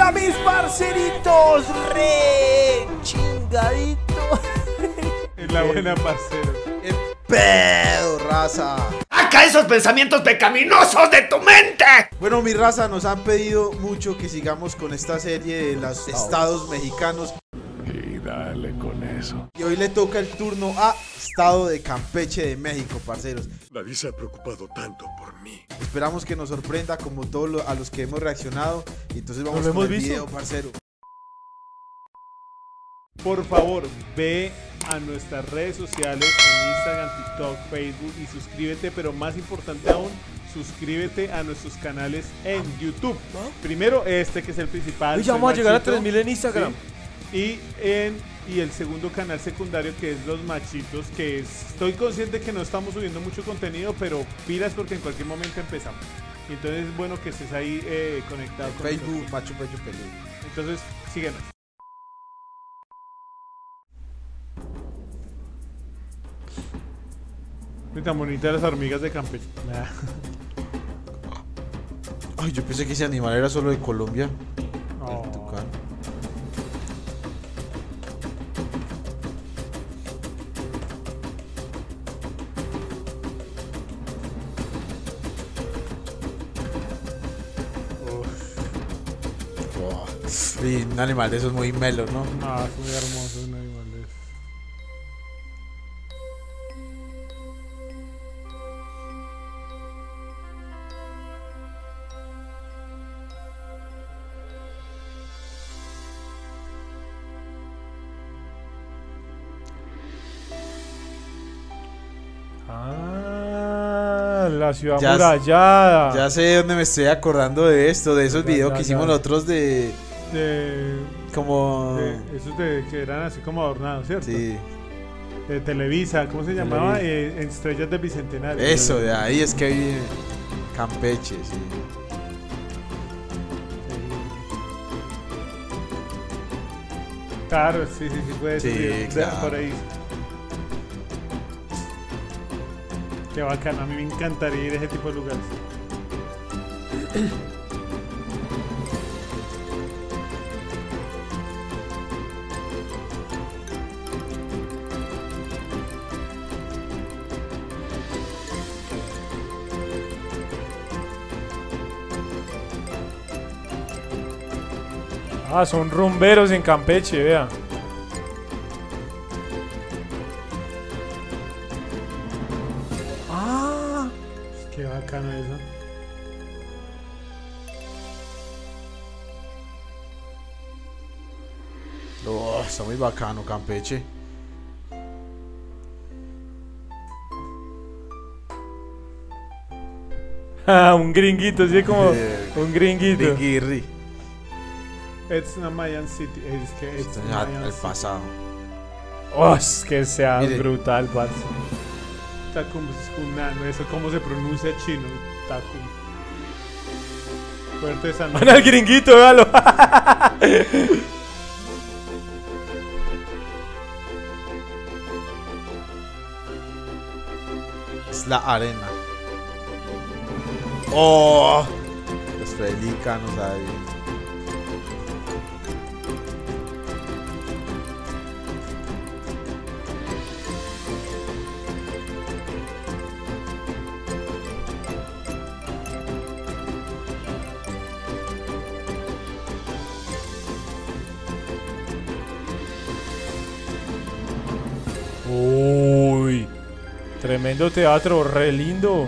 Hola mis parceritos, re chingadito. Es la buena, parcero. ¡Qué pedo, raza! ¡Saca esos pensamientos pecaminosos de tu mente! Bueno, mi raza, nos han pedido mucho que sigamos con esta serie de los estados mexicanos. Y dale con eso. Y hoy le toca el turno a Estado de Campeche de México, parceros. Nadie se ha preocupado tanto por mí. Esperamos que nos sorprenda como todos a los que hemos reaccionado. Y entonces vamos ¿Lo con hemos el visto? video, parcero. Por favor, ve a nuestras redes sociales en Instagram, TikTok, Facebook y suscríbete, pero más importante aún, suscríbete a nuestros canales en YouTube. Primero este que es el principal. Uy, ya vamos a llegar a Machito, 3000 en Instagram. ¿sí? Y el segundo canal secundario que es Los Machitos, que estoy consciente que no estamos subiendo mucho contenido, pero pilas porque en cualquier momento empezamos. Y entonces es bueno que estés ahí conectado con Facebook, nosotros. Macho Pecho Peludo. Entonces, síguenos. Tan bonitas las hormigas de Campeche. Ay, yo pensé que ese animal era solo de Colombia. Oh. El tucán. Oh. Y un animal de esos muy melo, ¿no? Ah, es muy hermoso un animal de esos. Ah, la ciudad Ya- amurallada. Ya sé dónde me estoy acordando de esto, de esos Ya, videos ya, que hicimos ya. nosotros de De, como esos de que eran así como adornados, ¿cierto? sí, De Televisa, ¿cómo se llamaba? Televisa. Estrellas del Bicentenario. eso, de ahí es que viene Campeche, sí. Claro, sí, puede Sí, ser. claro. Por ahí. Qué bacano, a mí me encantaría ir a ese tipo de lugares. Ah, son rumberos en Campeche, vea. Ah, Qué bacano eso. Oh, está muy bacano Campeche. un gringuito, sí, como un gringuito. Guirri. It's not Mayan City. Es que it's Mayan El City. pasado. Oh, es que sea Mire. brutal, parce. Takum Kunano, eso cómo se pronuncia chino. Takum. Fuerte de San Van al gringuito, véalo. Es la arena. Oh, los pelícanos ahí. Uy, tremendo teatro, re lindo.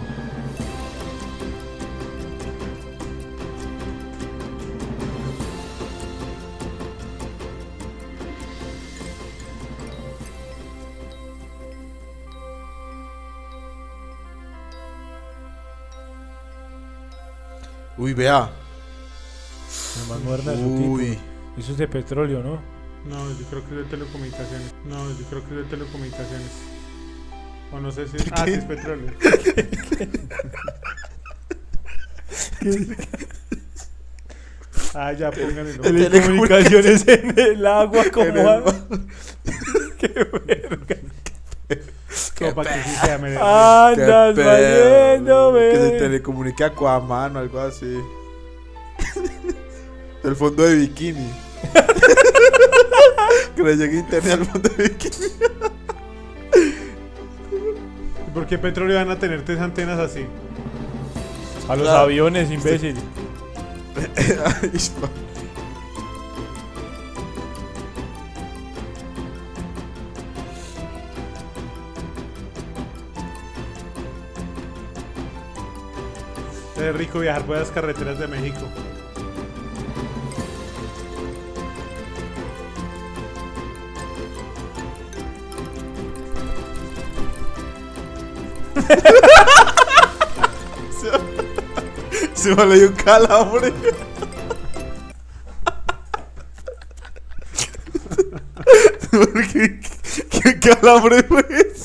Uy, vea. La más moderna de su Uy. tipo. Eso es de petróleo, ¿no? No, yo creo que es de telecomunicaciones. No, yo creo que es de telecomunicaciones. O no sé si es. Ah, sí, es petróleo. Ah, ya, pónganle. Telecomunicaciones en el agua, como En el mar. Qué verga. Como para que sí sea medio. Andas Qué valiendo, pedo. Que se ve. telecomunica a Aquaman o algo así. El fondo de bikini. Que le llegue internet al fondo de bikini. ¿Y por qué petróleo van a tener tres antenas así? A los Claro. aviones, imbécil. Ay, Es rico viajar por las carreteras de México. se me le dio un calambre. ¿Qué calambre fue eso?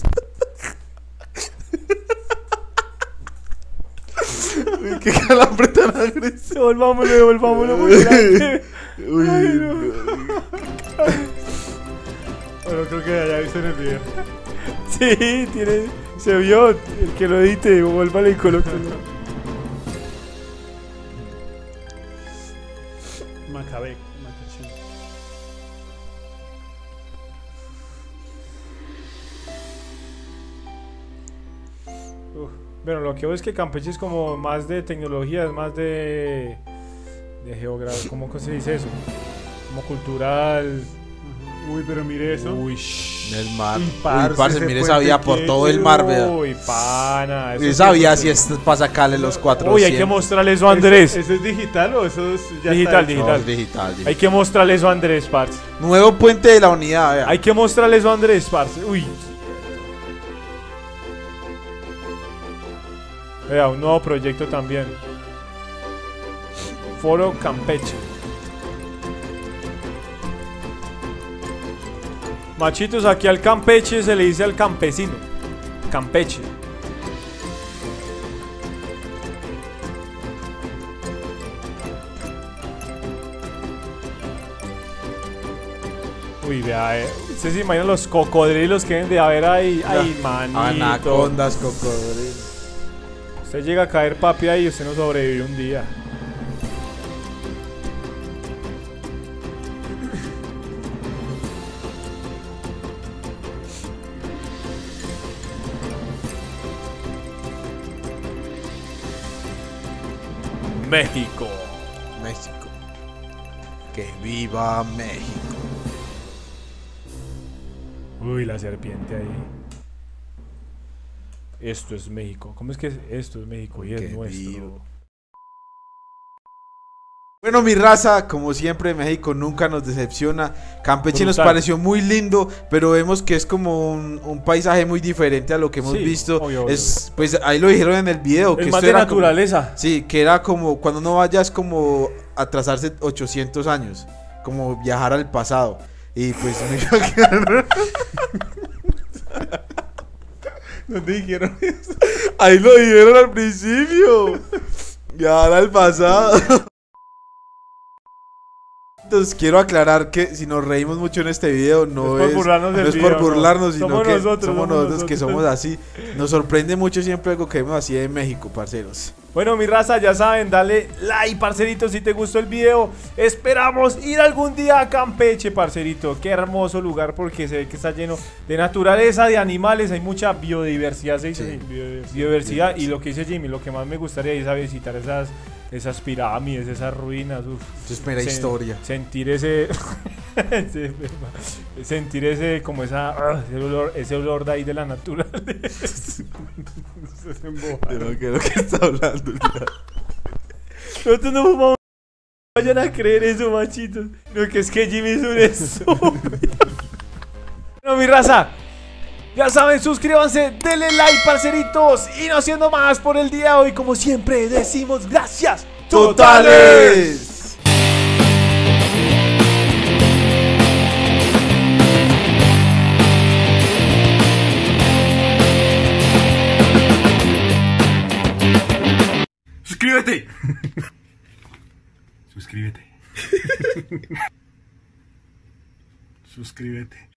Uy, qué calambre tan agresivo. Devolvámoslo muy grande. Uy, Bueno, creo que ya viste en el video. Sí, se vio. El que lo edite, vuélvale y colóquelo. Macabé, Macachín. Bueno, lo que veo es que Campeche es como más de tecnología, es más de geografía, ¿cómo que se dice eso? Como cultural. Uy, pero mire eso. Uy, el mar. Uy, Uy, parce, parce, ese mire puente esa vía por que- todo el mar, vea. Uy, pana. eso Esa sí vía es- si es para sacarle los 400. Uy, hay que mostrarle eso a Andrés. ¿Eso es digital o eso es ya Digital, está hecho? No, es digital. Hay que mostrarle eso a Andrés, parce. Nuevo puente de la unidad, vea. Hay que mostrarle eso a Andrés, parce. Uy. Vea, un nuevo proyecto también. Foro Campeche. Machitos, aquí al Campeche se le dice al campesino. Campeche. Uy, vea, ¿ustedes se imaginan los cocodrilos que deben de haber ahí? Ay, manito. Anacondas, cocodrilos. Usted llega a caer papi ahí y usted no sobrevive un día. México. México. Que viva México. Uy, la serpiente ahí. Esto es México. ¿Cómo es que esto es México y Que es nuestro? viva. Bueno, mi raza, como siempre, México nunca nos decepciona. Campeche nos Brutal. pareció muy lindo, pero vemos que es como un paisaje muy diferente a lo que hemos Sí, visto. obvio, Es, pues ahí lo dijeron en el video. Es que más esto de era como- naturaleza. sí, que era como cuando uno vaya es como atrasarse 800 años, como viajar al pasado. Y pues ¿No te dijeron eso? ahí lo dijeron al principio. Viajar al pasado. Entonces quiero aclarar que si nos reímos mucho en este video no Es por es, burlarnos del no es video, por burlarnos, sino somos que nosotros, somos somos nosotros que nosotros. somos así. Nos sorprende mucho siempre algo que vemos así de México, parceros. Bueno, mi raza, ya saben, dale like, parcerito, si te gustó el video. Esperamos ir algún día a Campeche, parcerito. Qué hermoso lugar porque se ve que está lleno de naturaleza, de animales. Hay mucha biodiversidad, se dice. Sí. Sí, biodiversidad. Y lo que dice Jimmy, lo que más me gustaría es a visitar esas pirámides, esas ruinas. Uf. Eso es mera historia. Sentir ese... sentir ese, como ese olor de ahí de la naturaleza. Yo no creo que está hablando. Nosotros no fumamos. Vayan a creer eso, machitos. Lo que es que Jimmy es un estúpido. Bueno, mi raza, ya saben, suscríbanse, denle like, parceritos. Y no siendo más por el día de hoy, como siempre decimos, gracias ¡Totales! ¡Suscríbete! Suscríbete. Suscríbete.